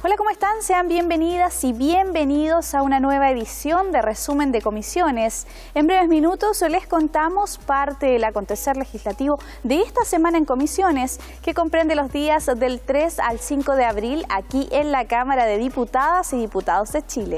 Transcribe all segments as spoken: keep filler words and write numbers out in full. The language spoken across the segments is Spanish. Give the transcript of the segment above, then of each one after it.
Hola, ¿cómo están? Sean bienvenidas y bienvenidos a una nueva edición de Resumen de Comisiones. En breves minutos les contamos parte del acontecer legislativo de esta semana en comisiones, que comprende los días del tres al cinco de abril aquí en la Cámara de Diputadas y Diputados de Chile.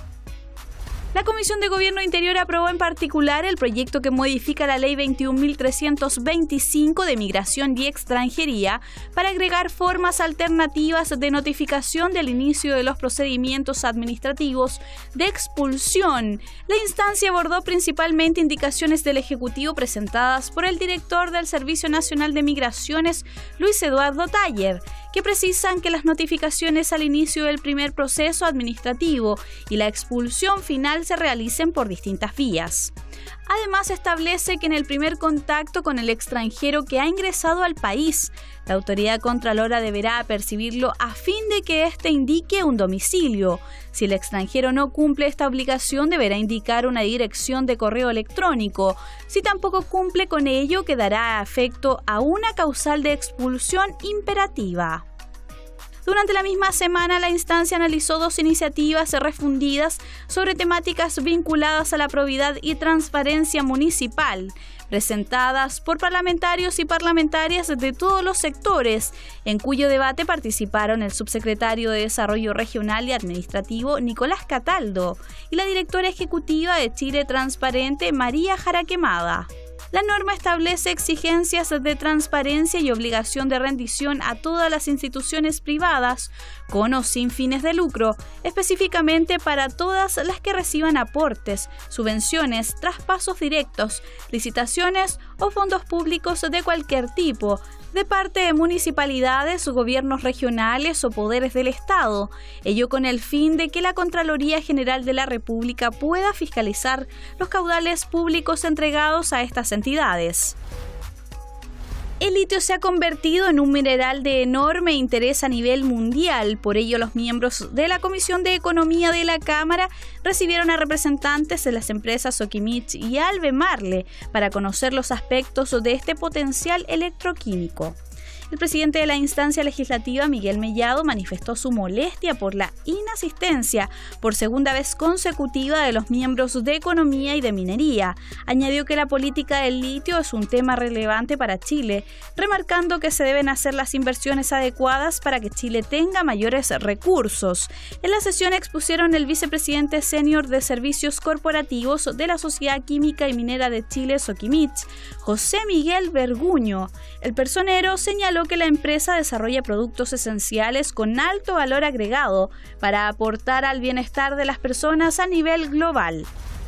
La Comisión de Gobierno Interior aprobó en particular el proyecto que modifica la Ley veintiún mil trescientos veinticinco de Migración y Extranjería para agregar formas alternativas de notificación del inicio de los procedimientos administrativos de expulsión. La instancia abordó principalmente indicaciones del Ejecutivo presentadas por el director del Servicio Nacional de Migraciones, Luis Eduardo Taller, que precisan que las notificaciones al inicio del primer proceso administrativo y la expulsión final se realicen por distintas vías. Además, establece que en el primer contacto con el extranjero que ha ingresado al país, la autoridad contralora deberá percibirlo a fin de que éste indique un domicilio. Si el extranjero no cumple esta obligación, deberá indicar una dirección de correo electrónico. Si tampoco cumple con ello, quedará afecto a una causal de expulsión imperativa. Durante la misma semana, la instancia analizó dos iniciativas refundidas sobre temáticas vinculadas a la probidad y transparencia municipal, presentadas por parlamentarios y parlamentarias de todos los sectores, en cuyo debate participaron el subsecretario de Desarrollo Regional y Administrativo, Nicolás Cataldo, y la directora ejecutiva de Chile Transparente, María Jara Quemada. La norma establece exigencias de transparencia y obligación de rendición a todas las instituciones privadas, con o sin fines de lucro, específicamente para todas las que reciban aportes, subvenciones, traspasos directos, licitaciones o fondos públicos de cualquier tipo, de parte de municipalidades, gobiernos regionales o poderes del Estado, ello con el fin de que la Contraloría General de la República pueda fiscalizar los caudales públicos entregados a estas entidades. El litio se ha convertido en un mineral de enorme interés a nivel mundial. Por ello, los miembros de la Comisión de Economía de la Cámara recibieron a representantes de las empresas Sokimich y Albemarle para conocer los aspectos de este potencial electroquímico. El presidente de la instancia legislativa, Miguel Mellado, manifestó su molestia por la inasistencia por segunda vez consecutiva de los miembros de Economía y de Minería. Añadió que la política del litio es un tema relevante para Chile, remarcando que se deben hacer las inversiones adecuadas para que Chile tenga mayores recursos. En la sesión expusieron el vicepresidente senior de Servicios Corporativos de la Sociedad Química y Minera de Chile, Sokimich, José Miguel Verguño. El personero señaló que la empresa desarrolla productos esenciales con alto valor agregado para aportar al bienestar de las personas a nivel global.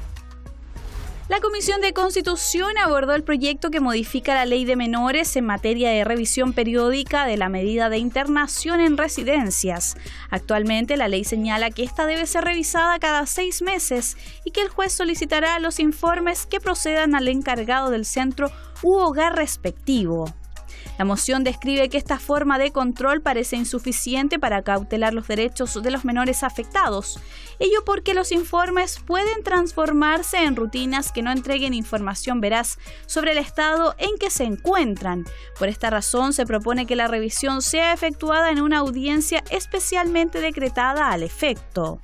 La Comisión de Constitución abordó el proyecto que modifica la Ley de Menores en materia de revisión periódica de la medida de internación en residencias. Actualmente, la ley señala que esta debe ser revisada cada seis meses y que el juez solicitará los informes que procedan al encargado del centro u hogar respectivo. La moción describe que esta forma de control parece insuficiente para cautelar los derechos de los menores afectados, ello porque los informes pueden transformarse en rutinas que no entreguen información veraz sobre el estado en que se encuentran. Por esta razón, se propone que la revisión sea efectuada en una audiencia especialmente decretada al efecto.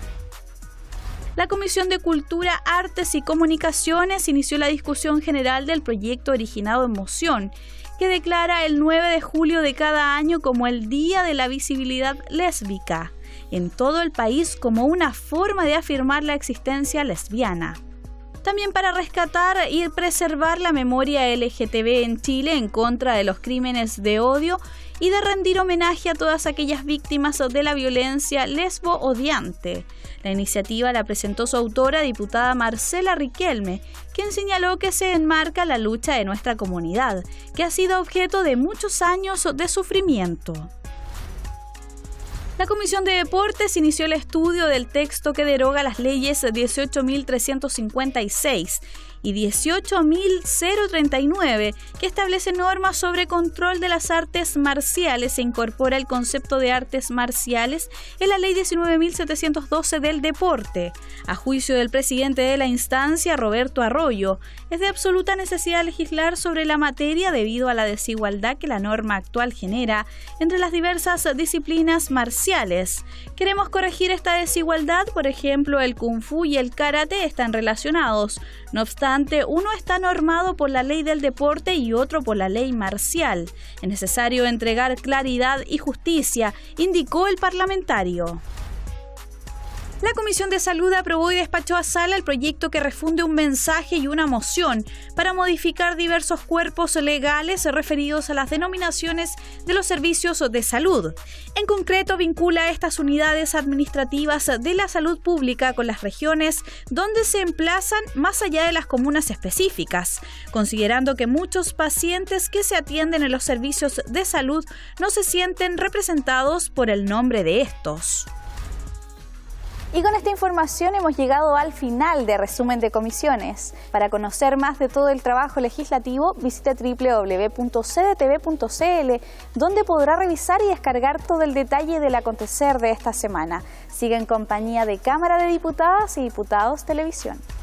La Comisión de Cultura, Artes y Comunicaciones inició la discusión general del proyecto originado en moción, que declara el nueve de julio de cada año como el Día de la Visibilidad Lésbica en todo el país, como una forma de afirmar la existencia lesbiana. También para rescatar y preservar la memoria L G T B en Chile en contra de los crímenes de odio y de rendir homenaje a todas aquellas víctimas de la violencia lesbo-odiante. La iniciativa la presentó su autora, diputada Marcela Riquelme, quien señaló que se enmarca la lucha de nuestra comunidad, que ha sido objeto de muchos años de sufrimiento. La Comisión de Deportes inició el estudio del texto que deroga las leyes dieciocho mil trescientos cincuenta y seis y dieciocho mil treinta y nueve, que establece normas sobre control de las artes marciales. Se incorpora el concepto de artes marciales en la Ley diecinueve mil setecientos doce del deporte. A juicio del presidente de la instancia, Roberto Arroyo, es de absoluta necesidad legislar sobre la materia debido a la desigualdad que la norma actual genera entre las diversas disciplinas marciales. Queremos corregir esta desigualdad, por ejemplo, el kung fu y el karate están relacionados. No obstante, uno está normado por la ley del deporte y otro por la ley marcial. Es necesario entregar claridad y justicia, indicó el parlamentario. La Comisión de Salud aprobó y despachó a sala el proyecto que refunde un mensaje y una moción para modificar diversos cuerpos legales referidos a las denominaciones de los servicios de salud. En concreto, vincula a estas unidades administrativas de la salud pública con las regiones donde se emplazan más allá de las comunas específicas, considerando que muchos pacientes que se atienden en los servicios de salud no se sienten representados por el nombre de estos. Y con esta información hemos llegado al final de Resumen de Comisiones. Para conocer más de todo el trabajo legislativo, visite doble u doble u doble u punto c d t v punto c l, donde podrá revisar y descargar todo el detalle del acontecer de esta semana. Sigue en compañía de Cámara de Diputadas y Diputados Televisión.